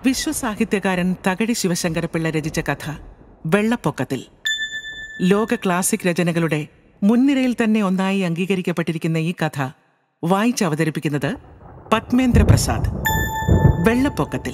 വിശ്വസാഹിത്യകാരൻ തകഴി ശിവശങ്കരപ്പിള്ള രചിച്ച കഥ വെള്ളപ്പൊക്കത്തിൽ. ലോക ക്ലാസിക് രചനകളുടെ മുൻനിരയിൽ തന്നെ ഒന്നായി അംഗീകരിക്കപ്പെട്ടിരിക്കുന്ന ഈ കഥ വായിച്ചവതരിപ്പിക്കുന്നത് പത്മേന്ദ്ര പ്രസാദ്. വെള്ളപ്പൊക്കത്തിൽ.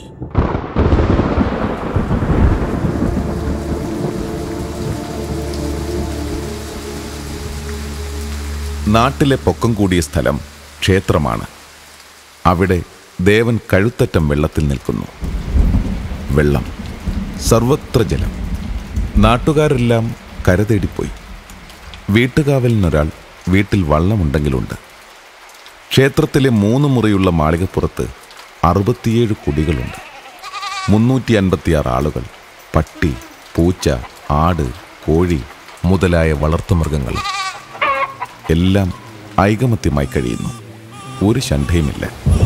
നാട്ടിലെ പൊക്കം കൂടിയ സ്ഥലം ക്ഷേത്രമാണ്. അവിടെ ദേവൻ കഴുത്തറ്റം വെള്ളത്തിൽ നിൽക്കുന്നു. വെള്ളം, സർവത്ര ജലം. നാട്ടുകാരെല്ലാം കരതേടിപ്പോയി. വീട്ടുകാവലിനൊരാൾ വീട്ടിൽ വള്ളമുണ്ടെങ്കിലുണ്ട്. ക്ഷേത്രത്തിലെ 3 മുറിയുള്ള മാളികപ്പുറത്ത് 67 കുടികളുണ്ട്. 356 ആളുകൾ. പട്ടി, പൂച്ച, ആട്, കോഴി മുതലായ വളർത്തുമൃഗങ്ങൾ എല്ലാം ഐകമത്യമായി കഴിയുന്നു. ഒരു ശണ്ഠയുമില്ല.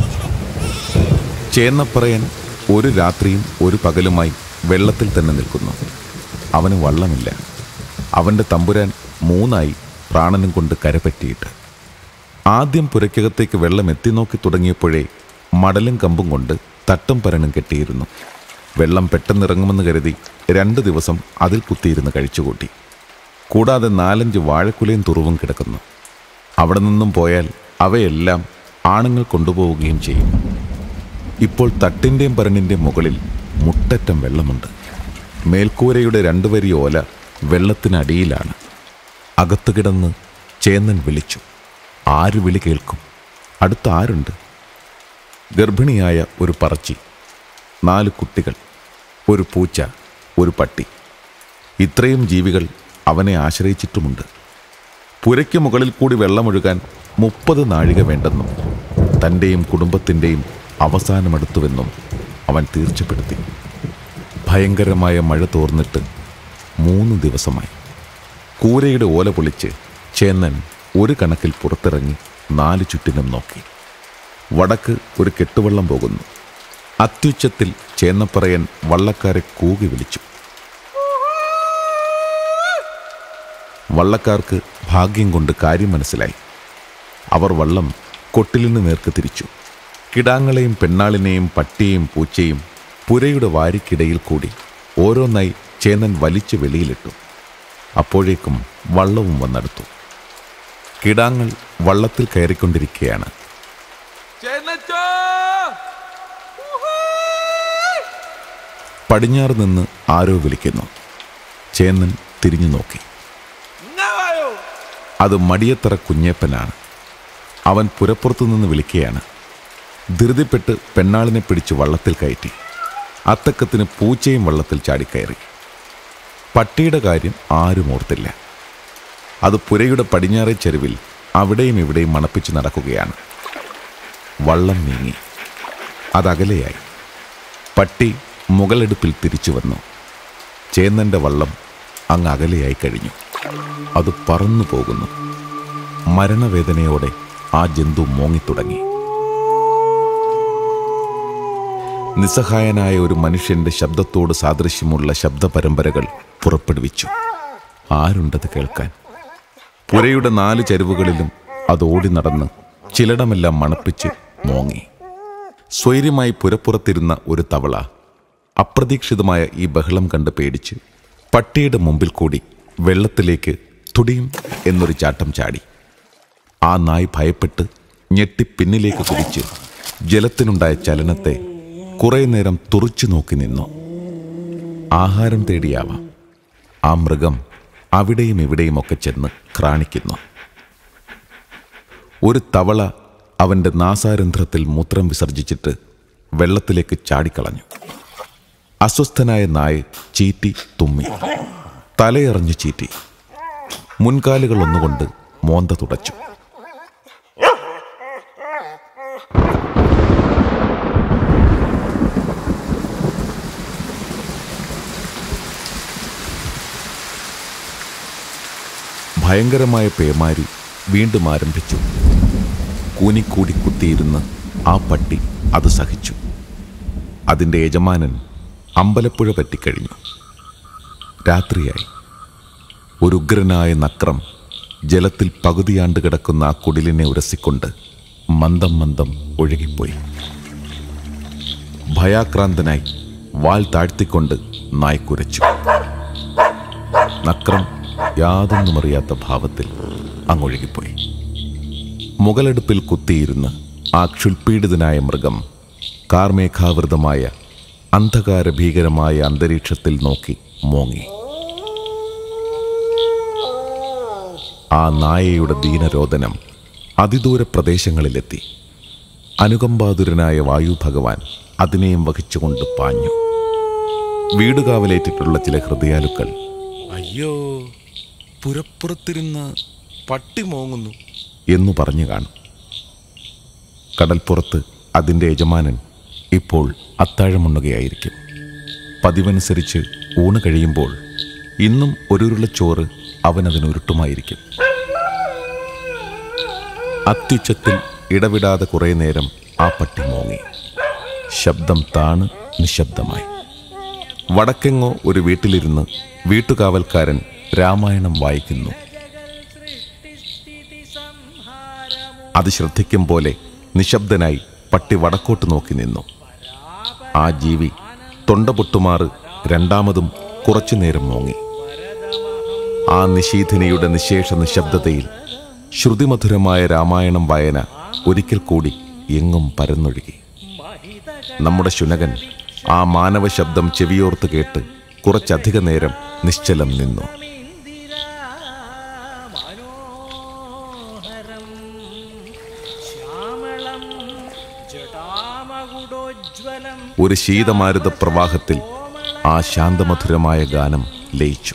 ചേന്നപ്പറയൻ ഒരു രാത്രിയും ഒരു പകലുമായി വെള്ളത്തിൽ തന്നെ നിൽക്കുന്നു. അവന് വള്ളമില്ല. അവൻ്റെ തമ്പുരാൻ 3 പ്രാണനും കൊണ്ട് കരപറ്റിയിട്ട്. ആദ്യം പുരയ്ക്കകത്തേക്ക് വെള്ളം എത്തിനോക്കി തുടങ്ങിയപ്പോഴേ മടലും കമ്പും കൊണ്ട് തട്ടും പരനും കെട്ടിയിരുന്നു. വെള്ളം പെട്ടെന്നിറങ്ങുമെന്ന് കരുതി 2 ദിവസം അതിൽ കുത്തിയിരുന്ന് കഴിച്ചുകൂട്ടി. കൂടാതെ 4-5 വാഴക്കുലയും തുറുവും കിടക്കുന്നു. അവിടെ നിന്നും പോയാൽ അവയെല്ലാം ആണുങ്ങൾ കൊണ്ടുപോവുകയും ചെയ്യും. ഇപ്പോൾ തട്ടിൻ്റെയും പരണിൻ്റെയും മുകളിൽ മുട്ടറ്റം വെള്ളമുണ്ട്. മേൽക്കൂരയുടെ 2 വരി ഓല വെള്ളത്തിനടിയിലാണ്. അകത്ത് കിടന്ന് ചേന്നൻ വിളിച്ചു. ആര് വിളി കേൾക്കും? അടുത്ത ആരുണ്ട്? ഗർഭിണിയായ ഒരു പറച്ചി, 4 കുട്ടികൾ, ഒരു പൂച്ച, ഒരു പട്ടി. ഇത്രയും ജീവികൾ അവനെ ആശ്രയിച്ചിട്ടുമുണ്ട്. പുരയ്ക്ക് മുകളിൽ കൂടി വെള്ളമൊഴുകാൻ 30 നാഴിക വേണ്ടെന്നും തൻ്റെയും കുടുംബത്തിൻ്റെയും അവസാനമെടുത്തുവെന്നും അവൻ തീർച്ചപ്പെടുത്തി. ഭയങ്കരമായ മഴ തോർന്നിട്ട് 3 ദിവസമായി. കൂരയുടെ ഓല പൊളിച്ച് ചേന്നൻ ഒരു കണക്കിൽ പുറത്തിറങ്ങി 4 ചുറ്റിനും നോക്കി. വടക്ക് ഒരു കെട്ടുവള്ളം പോകുന്നു. അത്യുച്ചത്തിൽ ചേന്നപ്പറയൻ വള്ളക്കാരെ കൂകി വിളിച്ചു. വള്ളക്കാർക്ക് ഭാഗ്യം കൊണ്ട് കാര്യം മനസ്സിലായി. അവർ വള്ളം കൊട്ടിലിന് നേർക്ക് തിരിച്ചു. കിടാങ്ങളെയും പെണ്ണാളിനെയും പട്ടിയെയും പൂച്ചയും പുരയുടെ വാരിക്കിടയിൽ കൂടി ഓരോന്നായി ചേന്നൻ വലിച്ചു വെളിയിലിട്ടു. അപ്പോഴേക്കും വള്ളവും വന്നെടുത്തു. കിടാങ്ങൾ വള്ളത്തിൽ കയറിക്കൊണ്ടിരിക്കുകയാണ്. പടിഞ്ഞാറ് നിന്ന് ആരോ വിളിക്കുന്നു. ചേന്നൻ തിരിഞ്ഞു നോക്കി. അത് മടിയത്തറ കുഞ്ഞേപ്പനാണ്. അവൻ പുരപ്പുറത്തു നിന്ന് വിളിക്കുകയാണ്. ധൃതിപ്പെട്ട് പെണ്ണാളിനെ പിടിച്ച് വള്ളത്തിൽ കയറ്റി. അത്തക്കത്തിന് പൂച്ചയും വള്ളത്തിൽ ചാടിക്കയറി. പട്ടിയുടെ കാര്യം ആരും ഓർത്തില്ല. അത് പുരയുടെ പടിഞ്ഞാറേ ചെരുവിൽ അവിടെയും ഇവിടെയും മണപ്പിച്ച് നടക്കുകയാണ്. വള്ളം നീങ്ങി. അതകലെയായി. പട്ടി മുകളെടുപ്പിൽ തിരിച്ചു വന്നു. ചേന്നൻ്റെ വള്ളം അങ്ങ് അകലെയായി കഴിഞ്ഞു. അത് പറന്നു പോകുന്നു. മരണവേദനയോടെ ആ ജന്തു മോങ്ങിത്തുടങ്ങി. നിസ്സഹായനായ ഒരു മനുഷ്യന്റെ ശബ്ദത്തോട് സാദൃശ്യമുള്ള ശബ്ദപരമ്പരകൾ പുറപ്പെടുവിച്ചു. ആരുണ്ടത് കേൾക്കാൻ? പുരയുടെ 4 ചരിവുകളിലും അത് ഓടി നടന്ന് ചിലടമെല്ലാം മണപ്പിച്ച് മോങ്ങി. സ്വൈര്യമായി പുരപ്പുറത്തിരുന്ന ഒരു തവള അപ്രതീക്ഷിതമായ ഈ ബഹളം കണ്ട് പേടിച്ച് പട്ടിയുടെ മുമ്പിൽ കൂടി വെള്ളത്തിലേക്ക് തുടിയും എന്നൊരു ചാട്ടം ചാടി. ആ നായ് ഭയപ്പെട്ട് ഞെട്ടി പിന്നിലേക്ക് കുതിച്ച് ജലത്തിനുണ്ടായ ചലനത്തെ കുറേ നേരം തുറച്ചു നോക്കി നിന്നു. ആഹാരം തേടിയാവാം. ആ മൃഗം അവിടെയും ഇവിടെയുമൊക്കെ ചെന്ന് ക്രാണിക്കുന്നു. ഒരു തവള അവൻ്റെ നാസാരന്ധ്രത്തിൽ മൂത്രം വിസർജിച്ചിട്ട് വെള്ളത്തിലേക്ക് ചാടിക്കളഞ്ഞു. അസ്വസ്ഥനായ നായ ചീറ്റി തുമ്മി. തലയെറിഞ്ഞ് ചീറ്റി. മുൻകാലുകൾ ഒന്നുകൊണ്ട് മോന്ത തുടച്ചു. ഭയങ്കരമായ പേമാരി വീണ്ടും ആരംഭിച്ചു. കൂനിക്കൂടി കുത്തിയിരുന്ന് ആ പട്ടി അത് സഹിച്ചു. അതിൻ്റെ യജമാനൻ അമ്പലപ്പുഴ പറ്റിക്കഴിഞ്ഞു. രാത്രിയായി. ഒരു ഉഗ്രനായ നക്രം ജലത്തിൽ പകുതിയാണ്ട് കിടക്കുന്ന ആ കുടിലിനെ ഉരസിക്കൊണ്ട് മന്ദം മന്ദം ഒഴുകിപ്പോയി. ഭയാക്രാന്തനായി വാൽ താഴ്ത്തിക്കൊണ്ട് നായ് കുരച്ചു. നക്രം യാതൊന്നുമറിയാത്ത ഭാവത്തിൽ അങ്ങൊഴുകിപ്പോയി. മുകളെടുപ്പിൽ കുത്തിയിരുന്ന് ആ ക്ഷുൽപീഡിതനായ മൃഗം കാർമേഘാവൃതമായ അന്ധകാരഭീകരമായ അന്തരീക്ഷത്തിൽ നോക്കി മോങ്ങി. ആ നായയുടെ ദീനരോദനം അതിദൂര പ്രദേശങ്ങളിലെത്തി. അനുകമ്പാതുരനായ വായു ഭഗവാൻ അതിനെയും വഹിച്ചുകൊണ്ട് പാഞ്ഞു. വീടുകാവലേറ്റിട്ടുള്ള ചില ഹൃദയാലുക്കൾ അയ്യോ, പുരപ്പുറത്തിരുന്ന് പട്ടി മോങ്ങുന്നു എന്നു പറഞ്ഞു കാണും. കടൽപ്പുറത്ത് അതിൻ്റെ യജമാനൻ ഇപ്പോൾ അത്താഴമുണ്ണുകയായിരിക്കും. പതിവനുസരിച്ച് ഊണ് കഴിയുമ്പോൾ ഇന്നും ഒരുരുളച്ചോറ് അവനതിനുരുട്ടുമായിരിക്കും. അത്യുച്ചത്തിൽ ഇടവിടാതെ കുറേ നേരം ആ പട്ടി മോങ്ങി. ശബ്ദം താണ് നിശബ്ദമായി. വടക്കെങ്ങോ ഒരു വീട്ടിലിരുന്ന് വീട്ടുകാവൽക്കാരൻ രാമായണം വായിക്കുന്നു. അത് ശ്രദ്ധിക്കും പോലെ നിശബ്ദനായി പട്ടി വടക്കോട്ട് നോക്കി നിന്നു. ആ ജീവി തൊണ്ട പൊട്ടുമാറ് രണ്ടാമതും കുറച്ചുനേരം മോങ്ങി. ആ നിശീഥിനിയുടെ നിശേഷ നിശബ്ദതയിൽ ശ്രുതിമധുരമായ രാമായണം വായന ഒരിക്കൽ കൂടി എങ്ങും പരന്നൊഴുകി. നമ്മുടെ ശുനകൻ ആ മാനവ ശബ്ദം ചെവിയോർത്ത് കേട്ട് കുറച്ചധിക നേരം നിശ്ചലം നിന്നു. ഒരു ശീതമാരുത പ്രവാഹത്തിൽ ആ ശാന്തമധുരമായ ഗാനം ലയിച്ചു.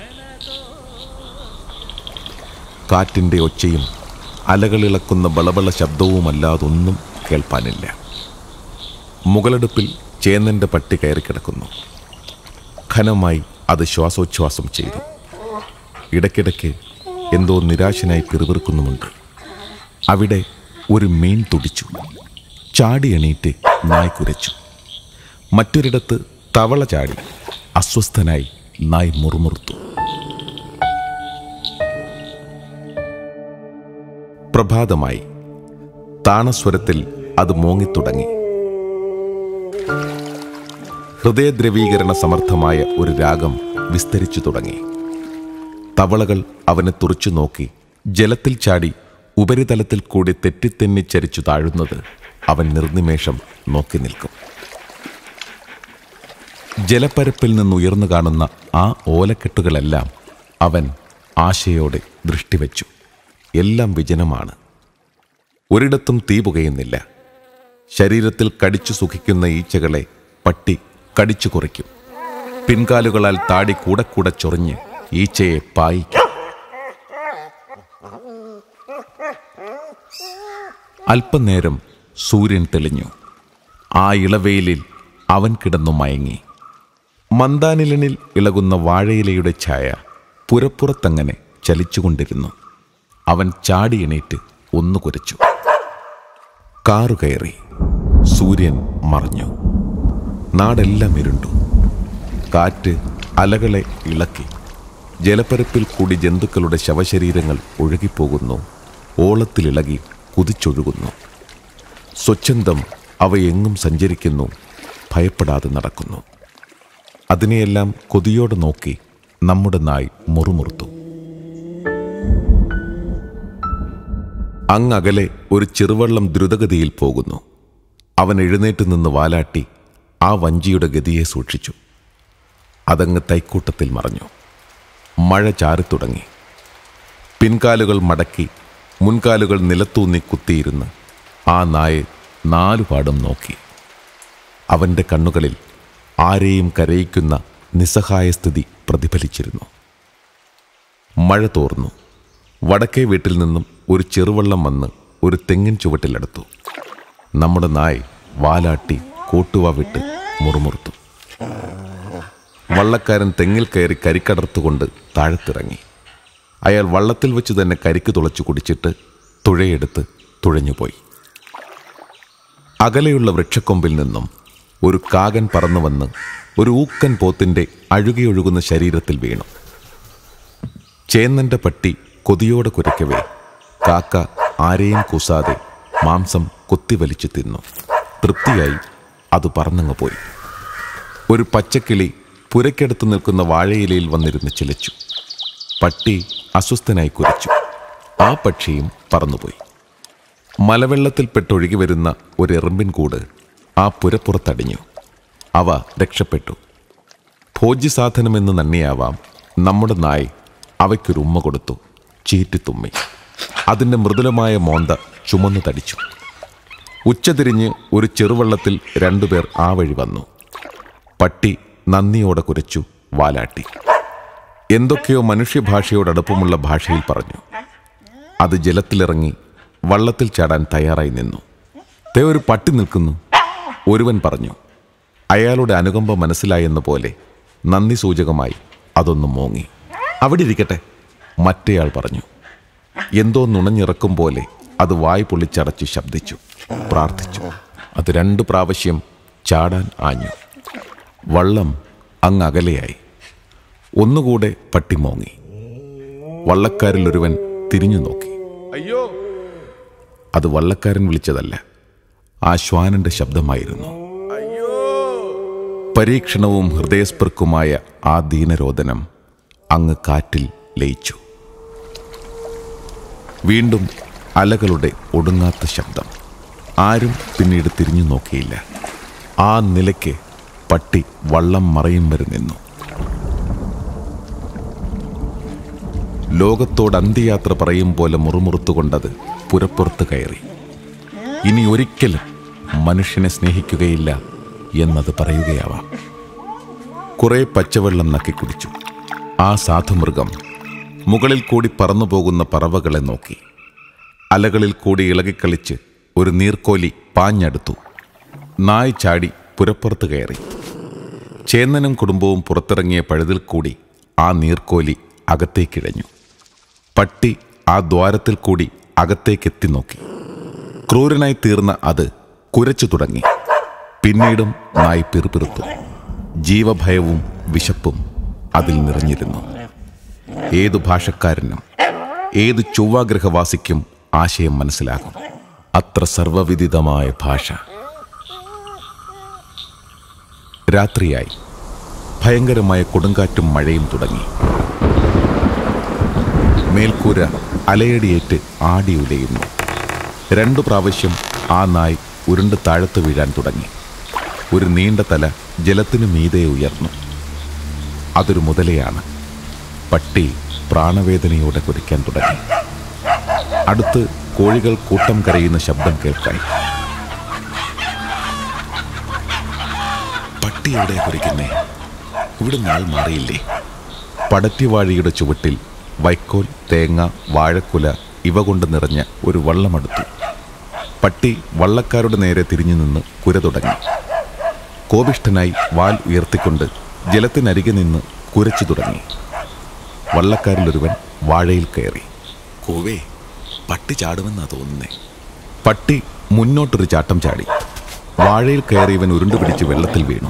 കാറ്റിൻ്റെ ഒച്ചയും അലകളിളക്കുന്ന ബളബള ശബ്ദവുമല്ലാതൊന്നും കേൾപ്പാനില്ല. മുകളെടുപ്പിൽ ചേന്നൻ്റെ പട്ടി കയറിക്കിടക്കുന്നു. ഘനമായി അത് ശ്വാസോച്ഛ്വാസം ചെയ്തു. ഇടയ്ക്കിടയ്ക്ക് എന്തോ നിരാശനായി പിറുപിറുക്കുന്നുമുണ്ട്. അവിടെ ഒരു മീൻ തുടിച്ചു. ചാടി എണീറ്റ് നായ് കുരച്ചു. മറ്റൊരിടത്ത് തവള ചാടി. അസ്വസ്ഥനായി നായ് മുറുമുറുത്തു. പ്രഭാതമായി. താണസ്വരത്തിൽ അത് മോങ്ങിത്തുടങ്ങി. ഹൃദയദ്രവീകരണ സമർത്ഥമായ ഒരു രാഗം വിസ്തരിച്ചു തുടങ്ങി. തവളകൾ അവനെ തുറച്ചു നോക്കി ജലത്തിൽ ചാടി ഉപരിതലത്തിൽ കൂടി തെറ്റിത്തെന്നിച്ചരിച്ചു താഴുന്നത് അവൻ നിർനിമേഷം നോക്കി നിൽക്കും. ജലപ്പരപ്പിൽ നിന്നുയർന്നു കാണുന്ന ആ ഓലക്കെട്ടുകളെല്ലാം അവൻ ആശയോടെ ദൃഷ്ടിവെച്ചു. എല്ലാം വിജനമാണ്. ഒരിടത്തും തീ പുകയുന്നില്ല. ശരീരത്തിൽ കടിച്ചു സുഖിക്കുന്ന ഈച്ചകളെ പട്ടി കടിച്ചു കുറയ്ക്കും. പിൻകാലുകളാൽ താടി കൂടെ കൂടെ ചൊറിഞ്ഞ് ഈച്ചയെ പായിക്കും. അല്പനേരം സൂര്യൻ തെളിഞ്ഞു. ആ ഇളവെയിലിൽ അവൻ കിടന്നു മയങ്ങി. മന്ദാനിലനിൽ ഇളകുന്ന വാഴയിലയുടെ ഛായ പുരപ്പുറത്തങ്ങനെ ചലിച്ചുകൊണ്ടിരുന്നു. അവൻ ചാടി എണീറ്റ് ഒന്നു കുരച്ചു. കാറു കയറി. സൂര്യൻ മറഞ്ഞു. നാടെല്ലാം ഇരുണ്ടു. കാറ്റ് അലകളെ ഇളക്കി. ജലപ്പരപ്പിൽ കൂടി ജന്തുക്കളുടെ ശവശരീരങ്ങൾ ഒഴുകിപ്പോകുന്നു. ഓളത്തിലിളകി കുതിച്ചൊഴുകുന്നു. സ്വച്ഛന്തം അവയെങ്ങും സഞ്ചരിക്കുന്നു. ഭയപ്പെടാതെ നടക്കുന്നു. അതിനെയെല്ലാം കൊതിയോടെ നോക്കി നമ്മുടെ നായ് മുറുമുറുത്തു. അങ്ങകലെ ഒരു ചെറുവള്ളം ദ്രുതഗതിയിൽ പോകുന്നു. അവൻ എഴുന്നേറ്റ് നിന്ന് വാലാട്ടി ആ വഞ്ചിയുടെ ഗതിയെ സൂക്ഷിച്ചു. അതങ്ങ് തൈക്കൂട്ടത്തിൽ മറഞ്ഞു. മഴ ചാറിത്തുടങ്ങി. പിൻകാലുകൾ മടക്കി മുൻകാലുകൾ നിലത്തൂന്നി കുത്തിയിരുന്ന് ആ നായെ നാലുപാടും നോക്കി. അവൻ്റെ കണ്ണുകളിൽ ആരെയും കരയിക്കുന്ന നിസ്സഹായസ്ഥിതി പ്രതിഫലിച്ചിരുന്നു. മഴ തോർന്നു. വടക്കേ വീട്ടിൽ നിന്നും ഒരു ചെറുവള്ളം വന്ന് ഒരു തെങ്ങിൻ ചുവട്ടിലെടുത്തു. നമ്മുടെ നായ് വാലാട്ടി കോട്ടുവ വിട്ട് മുറുമുറുത്തു. വള്ളക്കാരൻ തെങ്ങിൽ കയറി കരിക്കടർത്തുകൊണ്ട് താഴത്തിറങ്ങി. അയാൾ വള്ളത്തിൽ വെച്ച് തന്നെ കരിക്ക് തുളച്ചു കുടിച്ചിട്ട് തുഴയെടുത്ത് തുഴഞ്ഞുപോയി. അകലെയുള്ള വൃക്ഷക്കൊമ്പിൽ നിന്നും ഒരു കാകൻ പറന്നു വന്ന് ഒരു ഊക്കൻ പോത്തിൻ്റെ അഴുകിയൊഴുകുന്ന ശരീരത്തിൽ വീണു. ചേന്നൻ്റെ പട്ടി കൊതിയോടെ കുരയ്ക്കവേ കാക്ക ആരെയും കൂസാതെ മാംസം കൊത്തിവലിച്ചു തിന്നു. തൃപ്തിയായി അത് പറന്നങ്ങ് പോയി. ഒരു പച്ചക്കിളി പുരയ്ക്കടുത്ത് നിൽക്കുന്ന വാഴയിലയിൽ വന്നിരുന്ന് ചിലച്ചു. പട്ടി അസ്വസ്ഥനായി കുരച്ചു. ആ പക്ഷിയും പറന്നുപോയി. മലവെള്ളത്തിൽപ്പെട്ടൊഴുകി വരുന്ന ഒരു എറുമ്പിൻ കൂട് ആ പുരപ്പുറത്തടിഞ്ഞു. അവ രക്ഷപ്പെട്ടു. ഭോജ്യസാധനമെന്ന് നന്ദിയാവാം നമ്മുടെ നായ് അവയ്ക്കൊരു ഉമ്മ കൊടുത്തു. ചീറ്റിത്തുമ്മി. അതിൻ്റെ മൃദുലമായ മോന്ത ചുമന്നു തടിച്ചു. ഉച്ചതിരിഞ്ഞ് ഒരു ചെറുവള്ളത്തിൽ രണ്ടുപേർ ആ വഴി വന്നു. പട്ടി നന്ദിയോടെ കുരച്ചു, വാലാട്ടി. എന്തൊക്കെയോ മനുഷ്യഭാഷയോടടുപ്പമുള്ള ഭാഷയിൽ പറഞ്ഞു. അത് ജലത്തിലിറങ്ങി വള്ളത്തിൽ ചാടാൻ തയ്യാറായി നിന്നു. തേ ഒരു പട്ടി നിൽക്കുന്നു, ഒരുവൻ പറഞ്ഞു. അയാളുടെ അനുകമ്പ മനസ്സിലായെന്ന പോലെ നന്ദി സൂചകമായി അതൊന്ന് മോങ്ങി. അവിടെ ഇരിക്കട്ടെ, മറ്റേയാൾ പറഞ്ഞു. എന്തോ നുണഞ്ഞിറക്കും പോലെ അത് വായ് പൊളിച്ചടച്ച് ശബ്ദിച്ചു, പ്രാർത്ഥിച്ചു. അത് 2 പ്രാവശ്യം ചാടാൻ ആഞ്ഞു. വള്ളം അങ്ങ് അകലെയായി. ഒന്നുകൂടെ പട്ടി മോങ്ങി. വള്ളക്കാരിലൊരുവൻ തിരിഞ്ഞു നോക്കി. അയ്യോ! അത് വള്ളക്കാരൻ വിളിച്ചതല്ല, ആ ശ്വാനന്റെ ശബ്ദമായിരുന്നു. പരീക്ഷണവും ഹൃദയസ്പൃക്കുമായ ആ ദീനരോദനം അങ്ങ് കാറ്റിൽ ലയിച്ചു. വീണ്ടും അലകളുടെ ഒടുങ്ങാത്ത ശബ്ദം. ആരും പിന്നീട് തിരിഞ്ഞു നോക്കിയില്ല. ആ നിലയ്ക്ക് പട്ടി വള്ളം മറയും വരെ നിന്നു. ലോകത്തോട് അന്ത്യയാത്ര പറയും പോലെ മുറുമുറുത്തുകൊണ്ടത് പുരപ്പുറത്ത് കയറി. ഇനി ഒരിക്കലും മനുഷ്യനെ സ്നേഹിക്കുകയില്ല എന്നത് പറയുകയാവാം. കുറെ പച്ചവെള്ളം നക്കി കുടിച്ചു. ആ സാധുമൃഗം മുകളിൽ കൂടി പറന്നു പോകുന്ന പറവകളെ നോക്കി. അലകളിൽ കൂടി ഇളകിക്കളിച്ച് ഒരു നീർക്കോലി പാഞ്ഞടുത്തു. നായ് ചാടി പുരപ്പുറത്ത് കയറി. ചേന്നനും കുടുംബവും പുറത്തിറങ്ങിയ പഴുതിൽ കൂടി ആ നീർക്കോലി അകത്തേക്കിഴഞ്ഞു. പട്ടി ആ ദ്വാരത്തിൽ കൂടി അകത്തേക്കെത്തി നോക്കി. ക്രൂരനായി തീർന്ന അത് കുരച്ചു തുടങ്ങി. പിന്നീടും നായ് പിറുപിറുത്തു. ജീവഭയവും വിശപ്പും അതിൽ നിറഞ്ഞിരുന്നു. ഏതു ഭാഷക്കാരനും ഏതു ചൊവ്വാഗ്രഹവാസിക്കും ആശയം മനസ്സിലാകും. അത്ര സർവവിദിതമായ ഭാഷ. രാത്രിയായി. ഭയങ്കരമായ കൊടുങ്കാറ്റും മഴയും തുടങ്ങി. മേൽക്കൂര അലയടിയേറ്റ് ആടി ഉലയുന്നു. 2 പ്രാവശ്യം ആ നായ് ഉരുണ്ട് താഴത്ത് വീഴാൻ തുടങ്ങി. ഒരു നീണ്ട തല ജലത്തിനു മീതെ ഉയർന്നു. അതൊരു മുതലയാണ്. പട്ടി പ്രാണവേദനയോടെ കുരയ്ക്കാൻ തുടങ്ങി. അടുത്ത് കോഴികൾ കൂട്ടം കരയുന്ന ശബ്ദം കേൾക്കായി. പട്ടി എവിടെ കുരയ്ക്കുന്നേ? ഇവിടെ നാൾ മാറിയില്ലേ? പടറ്റിവാഴിയുടെ ചുവട്ടിൽ വൈക്കോൽ, തേങ്ങ, വാഴക്കുല ഇവ കൊണ്ട് നിറഞ്ഞ ഒരു വള്ളമെടുത്തു. പട്ടി വള്ളക്കാരുടെ നേരെ തിരിഞ്ഞു നിന്ന് കുര തുടങ്ങി. കോപിഷ്ഠനായി വാൽ ഉയർത്തിക്കൊണ്ട് ജലത്തിനരികെ നിന്ന് കുരച്ചു തുടങ്ങി. വള്ളക്കാരിലൊരുവൻ വാഴയിൽ കയറി. കോവേ, പട്ടി ചാടുമെന്നാ തോന്നുന്നേ. പട്ടി മുന്നോട്ടൊരു ചാട്ടം ചാടി. വാഴയിൽ കയറിയവൻ ഉരുണ്ടുപിടിച്ച് വെള്ളത്തിൽ വീണു.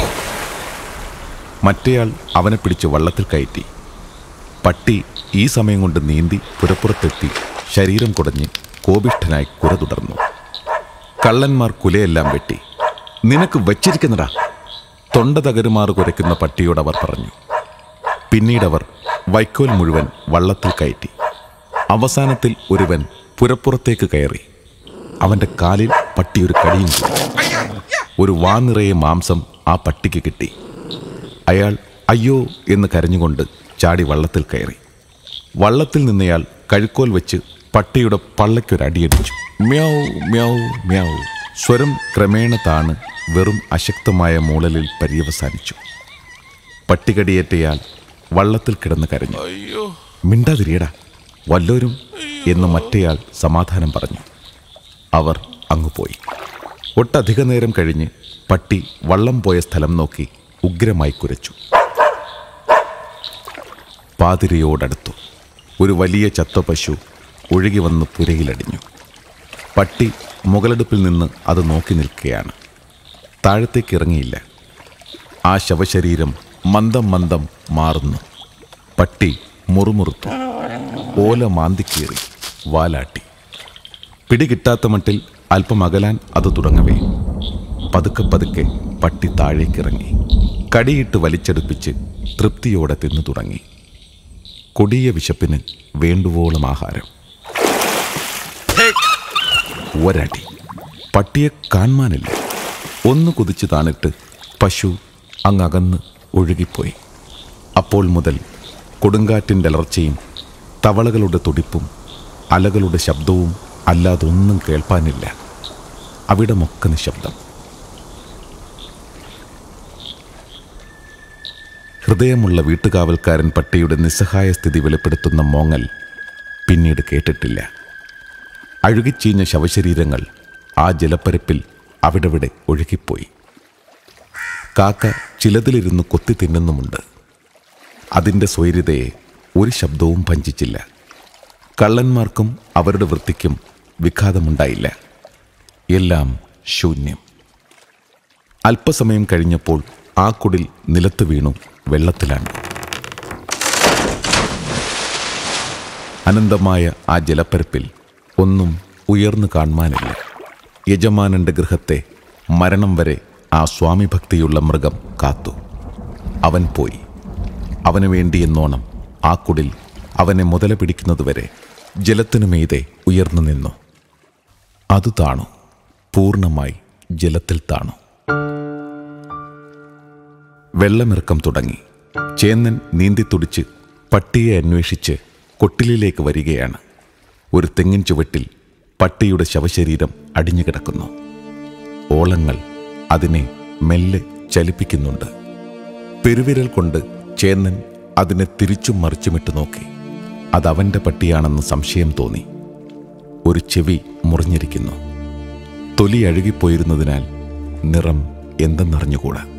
മറ്റേയാൾ അവനെ പിടിച്ച് വള്ളത്തിൽ കയറ്റി. പട്ടി ഈ സമയം കൊണ്ട് നീന്തി പുരപ്പുറത്തെത്തി ശരീരം കുടഞ്ഞ് കോപിഷ്ഠനായി കുര തുടർന്നു. കള്ളന്മാർ കുലയെല്ലാം വെട്ടി. നിനക്ക് വച്ചിരിക്കുന്നടാ, തൊണ്ട തകരുമാറ് കുരയ്ക്കുന്ന പട്ടിയോടവർ പറഞ്ഞു. പിന്നീടവർ വൈക്കോൽ മുഴുവൻ വള്ളത്തിൽ കയറ്റി. അവസാനത്തിൽ ഒരുവൻ പുരപ്പുറത്തേക്ക് കയറി. അവൻ്റെ കാലിൽ പട്ടി ഒരു കടിയും കൂടി. ഒരു വാ നിറയെ മാംസം ആ പട്ടിക്ക് കിട്ടി. അയാൾ അയ്യോ എന്ന് കരഞ്ഞുകൊണ്ട് ചാടി വള്ളത്തിൽ കയറി. വള്ളത്തിൽ നിന്നയാൾ കഴുക്കോൽ വെച്ച് പട്ടിയുടെ പള്ളയ്ക്കൊരടിയടിച്ചു. മ്യാവ് മ്യാവ് മ്യാവ്. സ്വരം ക്രമേണ താണ് വെറും അശക്തമായ മൂളലിൽ പര്യവസാനിച്ചു. പട്ടികടിയേറ്റയാൾ വള്ളത്തിൽ കിടന്ന് കരഞ്ഞു. മിണ്ടാതിരിയടാ വല്ലോരും എന്ന് മറ്റേയാൾ സമാധാനം പറഞ്ഞു. അവർ അങ്ങുപോയി. ഒട്ടധിക നേരം കഴിഞ്ഞ് പട്ടി വള്ളം പോയ സ്ഥലം നോക്കി ഉഗ്രമായി കുരച്ചു. പാതിരയോടടുത്തു. ഒരു വലിയ ചത്ത പശു ഒഴുകി വന്ന് പുരയിലടിഞ്ഞു. പട്ടി മുകളടുപ്പിൽ നിന്ന് അത് നോക്കി നിൽക്കുകയാണ്. താഴത്തേക്ക് ഇറങ്ങിയില്ല. ആ ശവശരീരം മന്ദം മന്ദം മാറുന്നു. പട്ടി മുറുമുറുത്തു. ഓല മാന്തിക്കീറി, വാലാട്ടി. പിടികിട്ടാത്ത മട്ടിൽ അല്പം അകലാൻ അത് തുടങ്ങവേ പതുക്കെ പതുക്കെ പട്ടി താഴേക്കിറങ്ങി. കടിയിട്ട് വലിച്ചെടുപ്പിച്ച് തൃപ്തിയോടെ തിന്നു തുടങ്ങി. കൊടിയ വിശപ്പിന് വേണ്ടുവോളം ആഹാരം. ഒരടി. പട്ടിയെ കാണാനില്ല. ഒന്ന് കുതിച്ചു താണിട്ട് പശു അങ്ങകന്ന് ഒഴുകിപ്പോയി. അപ്പോൾ മുതൽ കൊടുങ്കാറ്റിൻ്റെ അലർച്ചയും തവളകളുടെ തുടിപ്പും അലകളുടെ ശബ്ദവും അല്ലാതൊന്നും കേൾപ്പാനില്ല. അവിടമൊക്കെ നിശബ്ദം. ഹൃദയമുള്ള വീട്ടുകാവൽക്കാരൻ പട്ടിയുടെ നിസ്സഹായ സ്ഥിതി വെളിപ്പെടുത്തുന്ന മോങ്ങൽ പിന്നീട് കേട്ടിട്ടില്ല. അഴുകിച്ചീഞ്ഞ ശവശരീരങ്ങൾ ആ ജലപ്പരപ്പിൽ അവിടെവിടെ ഒഴുകിപ്പോയി. കാക്ക ചിലതിലിരുന്ന് കൊത്തി തിന്നുന്നുമുണ്ട്. അതിൻ്റെ സ്വൈര്യതയെ ഒരു ശബ്ദവും ഭഞ്ചിച്ചില്ല. കള്ളന്മാർക്കും അവരുടെ വൃത്തിക്കും വിഘാതമുണ്ടായില്ല. എല്ലാം ശൂന്യം. അല്പസമയം കഴിഞ്ഞപ്പോൾ ആ കുടിൽ നിലത്ത് വീണു വെള്ളത്തിലാണ്. അനന്തമായ ആ ജലപ്പരപ്പിൽ ഒന്നും ഉയർന്നു കാണുവാനില്ല. യജമാനന്റെ ഗൃഹത്തെ മരണം വരെ ആ സ്വാമിഭക്തിയുള്ള മൃഗം കാത്തു. അവൻ പോയി. അവന് വേണ്ടിയെന്നോണം ആ കുടിൽ അവനെ മുതല പിടിക്കുന്നതുവരെ ജലത്തിനു മീതെ ഉയർന്നു നിന്നു. അത് താണു. പൂർണ്ണമായി ജലത്തിൽ താണു. വെള്ളമിറക്കം തുടങ്ങി. ചേന്നൻ നീന്തിത്തുടിച്ച് പട്ടിയെ അന്വേഷിച്ച് കൊട്ടിലിലേക്ക് വരികയാണ്. ഒരു തെങ്ങിൻ ചുവട്ടിൽ പട്ടിയുടെ ശവശരീരം അടിഞ്ഞു കിടക്കുന്നു. ഓളങ്ങൾ അതിനെ മെല്ലെ ചലിപ്പിക്കുന്നുണ്ട്. പെരുവിരൽ കൊണ്ട് ചേന്നൻ അതിനെ തിരിച്ചും മറിച്ചുമിട്ട് നോക്കി. അതവൻ്റെ പട്ടിയാണെന്ന് സംശയം തോന്നി. ഒരു ചെവി മുറിഞ്ഞിരിക്കുന്നു. തൊലി അഴുകിപ്പോയിരുന്നതിനാൽ നിറം എന്തെന്നറിഞ്ഞുകൂടാ.